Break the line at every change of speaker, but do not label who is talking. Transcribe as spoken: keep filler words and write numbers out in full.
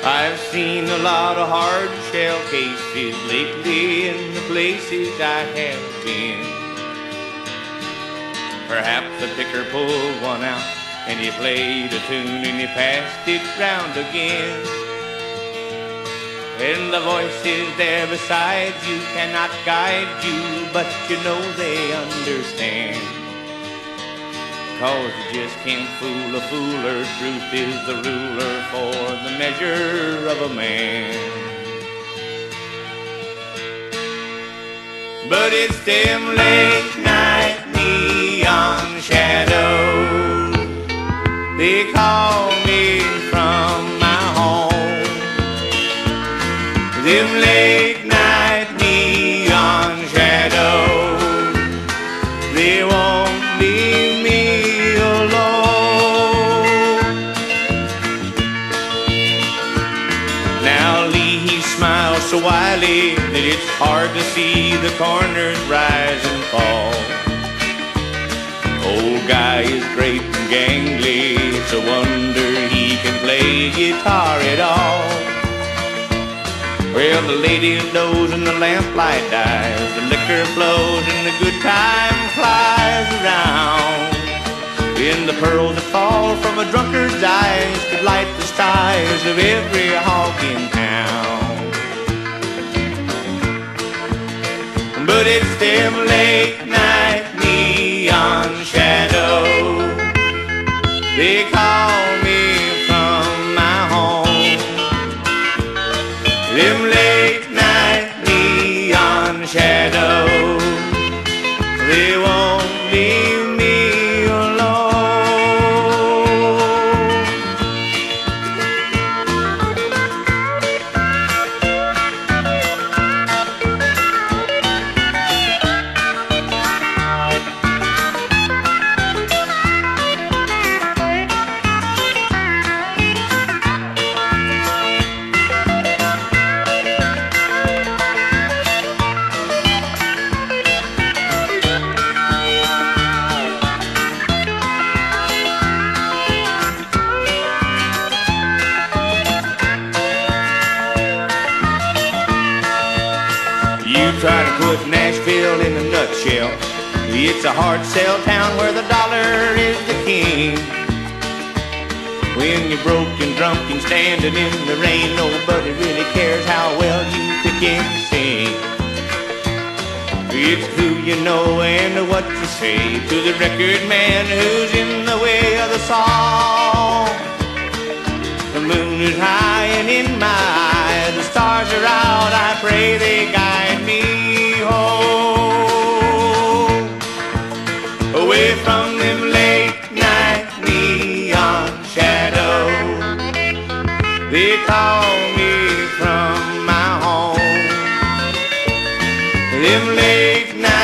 I've seen a lot of hard shell cases lately in the places I have been. Perhaps the picker pulled one out and he played a tune and he passed it round again. And the voices there beside you cannot guide you, but you know they understand. 'Cause you just can't fool a fooler. Truth is the ruler for the measure of a man. But it's them late night neon shadows, they call me from my home. Them late night neon shadows, they won't leave me alone. Now Lee, he smiles so wily that it's hard to see the corners rise and fall. Old guy is great and gangly, it's a wonder he can play guitar at all. Well, the ladies doze and the lamplight dies, the liquor flows and the good time flies around. Then the pearls that fall from a drunkard's eyes could light the skies of every hog in town. But it's them late night neon shadows, they call me from my home. Them late night neon shadows, they won't leave me alone. You try to put Nashville in a nutshell, it's a hard sell town where the dollar is the king. When you're broke and drunk and standing in the rain, nobody really cares how well you pick and sing. It's who you know and what you say to the record man who's in the way of the song. The moon is high and in my eyes, the stars are out, I pray they guide me home. Away from them late night neon shadows, they call me from my home. Them late night